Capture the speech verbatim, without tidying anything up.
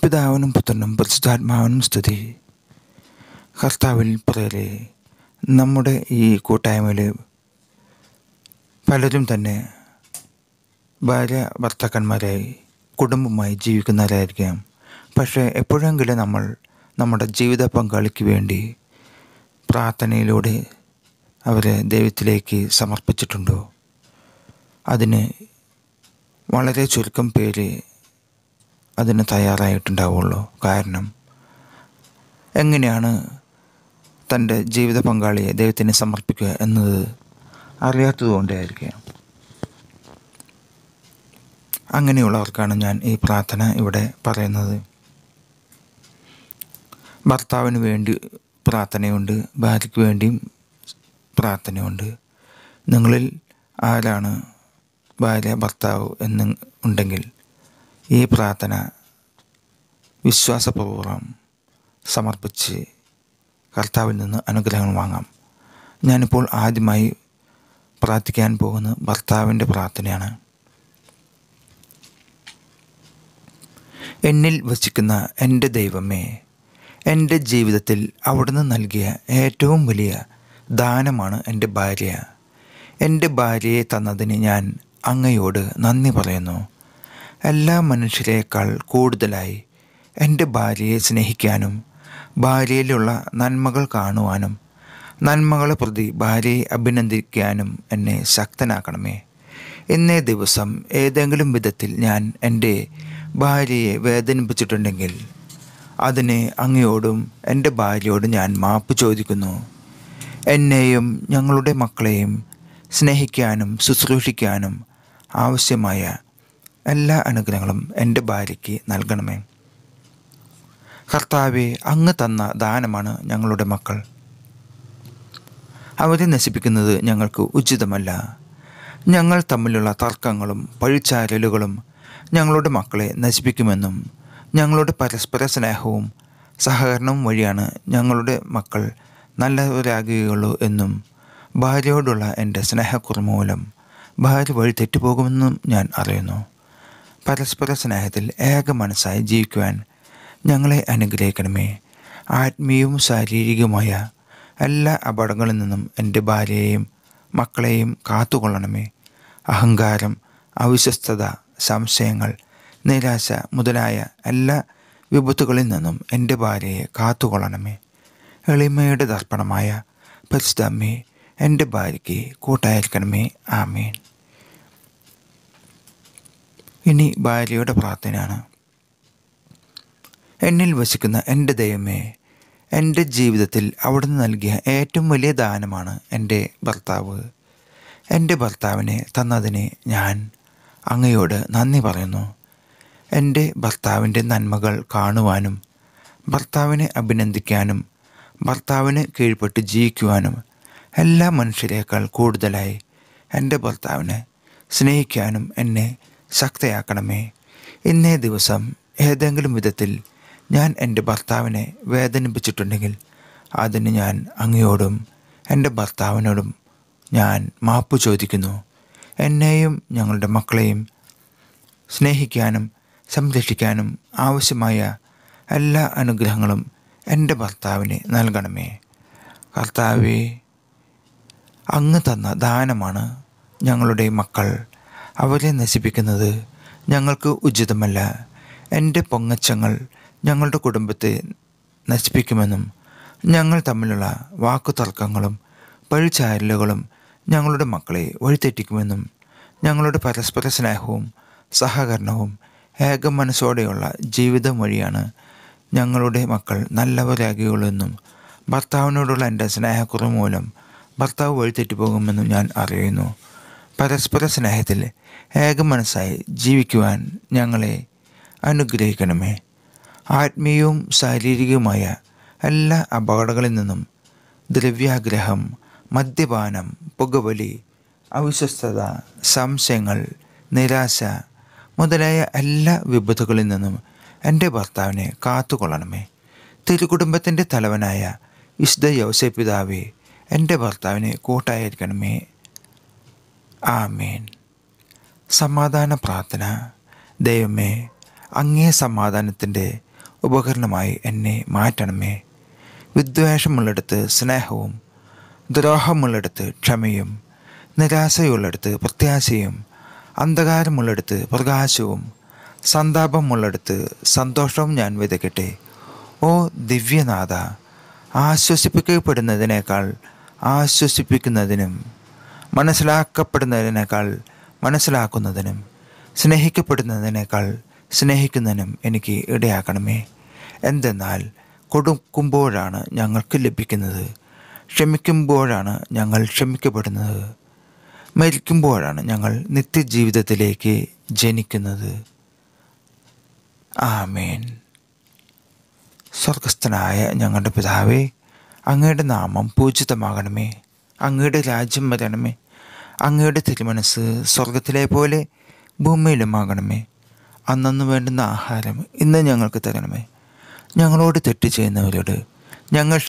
പിതാവിനും പുത്രനും പരിശുദ്ധാത്മാവിനും സ്തുതി. കർത്താവിൽ പ്രിയരെ, നമ്മുടെ ഈ കൂട്ടായ്മയിൽ പലരും തന്നെ ഭാര്യ ഭർത്താക്കന്മാരായി കുടുംബമായി ജീവിക്കുന്നവരായിരിക്കാം. പക്ഷേ എപ്പോഴെങ്കിലും നമ്മൾ നമ്മുടെ ജീവിത പങ്കാളിക്ക് വേണ്ടി പ്രാർത്ഥനയിലൂടെ അവരെ ദൈവത്തിലേക്ക് സമർപ്പിച്ചിട്ടുണ്ടോ? അതിന് വളരെ ചുരുക്കം പേര് അതിന് തയ്യാറായിട്ടുണ്ടാവുള്ളൂ. കാരണം എങ്ങനെയാണ് തൻ്റെ ജീവിത പങ്കാളിയെ ദൈവത്തിന് സമർപ്പിക്കുക എന്നത് അറിയാത്തതുകൊണ്ടായിരിക്കാം. അങ്ങനെയുള്ളവർക്കാണ് ഞാൻ ഈ പ്രാർത്ഥന ഇവിടെ പറയുന്നത്. ഭർത്താവിന് വേണ്ടി പ്രാർത്ഥനയുണ്ട്, ഭാര്യയ്ക്ക് വേണ്ടിയും പ്രാർത്ഥനയുണ്ട്. നിങ്ങളിൽ ആരാണ് ഭാര്യ ഭർത്താവ് എന്ന് ഉണ്ടെങ്കിൽ ഈ പ്രാർത്ഥന വിശ്വാസപൂർവ്വം സമർപ്പിച്ച് കർത്താവിൽ നിന്ന് അനുഗ്രഹങ്ങൾ വാങ്ങാം. ഞാനിപ്പോൾ ആദ്യമായി പ്രാർത്ഥിക്കാൻ പോകുന്ന ഭർത്താവിൻ്റെ പ്രാർത്ഥനയാണ്. എന്നിൽ വസിക്കുന്ന എൻ്റെ ദൈവമേ, എൻ്റെ ജീവിതത്തിൽ അവിടുന്ന് നൽകിയ ഏറ്റവും വലിയ ദാനമാണ് എൻ്റെ ഭാര്യ. എൻ്റെ ഭാര്യയെ തന്നതിന് ഞാൻ അങ്ങയോട് നന്ദി പറയുന്നു. എല്ലാ മനുഷ്യരേക്കാൾ കൂടുതലായി എൻ്റെ ഭാര്യയെ സ്നേഹിക്കാനും ഭാര്യയിലുള്ള നന്മകൾ കാണുവാനും നന്മകളെ പ്രതി ഭാര്യയെ അഭിനന്ദിക്കാനും എന്നെ ശക്തനാക്കണമേ. ഇന്നേ ദിവസം ഏതെങ്കിലും വിധത്തിൽ ഞാൻ എൻ്റെ ഭാര്യയെ വേദനിപ്പിച്ചിട്ടുണ്ടെങ്കിൽ അതിന് അങ്ങയോടും എൻ്റെ ഭാര്യയോടും ഞാൻ മാപ്പ് ചോദിക്കുന്നു. എന്നെയും ഞങ്ങളുടെ മക്കളെയും സ്നേഹിക്കാനും ശുശ്രൂഷിക്കാനും ആവശ്യമായ എല്ലാ അനുഗ്രഹങ്ങളും എൻ്റെ ഭാര്യയ്ക്ക് നൽകണമേ. കർത്താവെ, അങ്ങ് തന്ന ദാനമാണ് ഞങ്ങളുടെ മക്കൾ. അവരെ നശിപ്പിക്കുന്നത് ഞങ്ങൾക്ക് ഉചിതമല്ല. ഞങ്ങൾ തമ്മിലുള്ള തർക്കങ്ങളും പഴിച്ചാരലുകളും ഞങ്ങളുടെ മക്കളെ നശിപ്പിക്കുമെന്നും ഞങ്ങളുടെ പരസ്പര സ്നേഹവും സഹകരണവും വഴിയാണ് ഞങ്ങളുടെ മക്കൾ നല്ലവരാകുകയുള്ളൂ എന്നും ഭാര്യയോടുള്ള എൻ്റെ സ്നേഹക്കുറവ് മൂലം ഭാര്യ വഴി തെറ്റുപോകുമെന്നും ഞാൻ അറിയുന്നു. പരസ്പര സ്നേഹത്തിൽ ഏക മനസ്സായി ജീവിക്കുവാൻ ഞങ്ങളെ അനുഗ്രഹിക്കണമേ. ആത്മീയവും ശാരീരികവുമായ എല്ലാ അപകടങ്ങളിൽ നിന്നും എൻ്റെ ഭാര്യയെയും മക്കളെയും കാത്തുകൊള്ളണമേ. അഹങ്കാരം, അവിശ്വസ്തത, സംശയങ്ങൾ, നിരാശ മുതലായ എല്ലാ വിപത്തുകളിൽ നിന്നും എൻ്റെ ഭാര്യയെ കാത്തുകൊള്ളണമേ. എളിമയുടെ ദർപ്പണമായ പരിശുദ്ധ അമ്മേ, എൻ്റെ ഭാര്യയ്ക്ക് കൂട്ടായിരിക്കണമേ. ആമേൻ. ഇനി ഭാര്യയുടെ പ്രാർത്ഥനയാണ്. എന്നിൽ വസിക്കുന്ന എൻ്റെ ദൈവമേ, എൻ്റെ ജീവിതത്തിൽ അവിടുന്ന് നൽകിയ ഏറ്റവും വലിയ ദാനമാണ് എൻ്റെ ഭർത്താവ്. എൻ്റെ ഭർത്താവിനെ തന്നതിന് ഞാൻ അങ്ങയോട് നന്ദി പറയുന്നു. എൻ്റെ ഭർത്താവിൻ്റെ നന്മകൾ കാണുവാനും ഭർത്താവിനെ അഭിനന്ദിക്കാനും ഭർത്താവിന് കീഴ്പ്പെട്ട് ജീവിക്കുവാനും എല്ലാ മനുഷ്യരേക്കാൾ കൂടുതലായി എൻ്റെ ഭർത്താവിനെ സ്നേഹിക്കാനും എന്നെ ശക്തയാക്കണമേ. ഇന്നേ ദിവസം ഏതെങ്കിലും വിധത്തിൽ ഞാൻ എൻ്റെ ഭർത്താവിനെ വേദനിപ്പിച്ചിട്ടുണ്ടെങ്കിൽ അതിന് ഞാൻ അങ്ങയോടും എൻ്റെ ഭർത്താവിനോടും ഞാൻ മാപ്പ് ചോദിക്കുന്നു. എന്നെയും ഞങ്ങളുടെ മക്കളെയും സ്നേഹിക്കാനും സംരക്ഷിക്കാനും ആവശ്യമായ എല്ലാ അനുഗ്രഹങ്ങളും എൻ്റെ ഭർത്താവിന് നൽകണമേ. കർത്താവേ, അങ്ങ് തന്ന ദാനമാണ് ഞങ്ങളുടെ മക്കൾ. അവരെ നശിപ്പിക്കുന്നത് ഞങ്ങൾക്ക് ഉചിതമല്ല. എൻ്റെ പൊങ്ങച്ചങ്ങൾ ഞങ്ങളുടെ കുടുംബത്തെ നശിപ്പിക്കുമെന്നും ഞങ്ങൾ തമ്മിലുള്ള വാക്കുതർക്കങ്ങളും പഴിച്ചാരലുകളും ഞങ്ങളുടെ മക്കളെ വഴിതെറ്റിക്കുമെന്നും ഞങ്ങളുടെ പരസ്പര സ്നേഹവും സഹകരണവും ഏക മനസ്സോടെയുള്ള ജീവിതം വഴിയാണ് ഞങ്ങളുടെ മക്കൾ നല്ലവരാകുകയുള്ളൂ എന്നും ഭർത്താവിനോടുള്ള എൻ്റെ സ്നേഹക്കുറവ് മൂലം ഭർത്താവ് വഴിതെറ്റിപ്പോകുമെന്നും ഞാൻ അറിയുന്നു. പരസ്പര സ്നേഹത്തിൽ ഏക മനസ്സായി ജീവിക്കുവാൻ ഞങ്ങളെ അനുഗ്രഹിക്കണമേ. ആത്മീയവും ശാരീരികവുമായ എല്ലാ അപകടങ്ങളിൽ നിന്നും ദ്രവ്യാഗ്രഹം, മദ്യപാനം, പുകവലി, അവിശ്വസ്തത, സംശയങ്ങൾ, നിരാശ മുതലായ എല്ലാ വിപത്തുകളിൽ നിന്നും എൻ്റെ ഭർത്താവിനെ കാത്തുകൊള്ളണമേ. തിരുകുടുംബത്തിൻ്റെ തലവനായ വിശുദ്ധ യോസേപ്പ് പിതാവേ, എൻ്റെ ഭർത്താവിനെ കൂട്ടായിരിക്കണമേ. ആമേൻ. സമാധാന പ്രാർത്ഥന. ദൈവമേ, അങ്ങേ സമാധാനത്തിൻ്റെ ഉപകരണമായി എന്നെ മാറ്റണമേ. വിദ്വേഷമുള്ളിടത്ത് സ്നേഹവും, ദ്രോഹമുള്ളിടത്ത് ക്ഷമയും, നിരാശയുള്ളിടത്ത് പ്രത്യാശയും, അന്ധകാരമുള്ളിടത്ത് പ്രകാശവും, സന്താപമുള്ളിടത്ത് സന്തോഷവും ഞാൻ വിതയ്ക്കട്ടെ. ഓ ദിവ്യനാഥ, ആശ്വസിപ്പിക്കപ്പെടുന്നതിനേക്കാൾ ആശ്വസിപ്പിക്കുന്നതിനും, മനസ്സിലാക്കപ്പെടുന്നതിനേക്കാൾ മനസ്സിലാക്കുന്നതിനും, സ്നേഹിക്കപ്പെടുന്നതിനേക്കാൾ സ്നേഹിക്കുന്നതിനും എനിക്ക് ഇടയാക്കണമേ. എന്തെന്നാൽ കൊടുക്കുമ്പോഴാണ് ഞങ്ങൾക്ക് ലഭിക്കുന്നത്, ക്ഷമിക്കുമ്പോഴാണ് ഞങ്ങൾ ക്ഷമിക്കപ്പെടുന്നത്, മരിക്കുമ്പോഴാണ് ഞങ്ങൾ നിത്യജീവിതത്തിലേക്ക് ജനിക്കുന്നത്. ആമേൻ. സ്വർഗസ്ഥനായ ഞങ്ങളുടെ പിതാവേ, അങ്ങയുടെ നാമം പൂജിതമാകണമേ. അങ്ങയുടെ രാജ്യം വരണമേ. അങ്ങയുടെ തിരുമനസ് സ്വർഗത്തിലെ പോലെ ഭൂമിയിലുമാകണമേ. അന്നന്ന് വേണ്ടുന്ന ആഹാരം ഇന്ന് ഞങ്ങൾക്ക് തരണമേ. ഞങ്ങളോട് തെറ്റ് ചെയ്യുന്നവരോട് ഞങ്ങൾ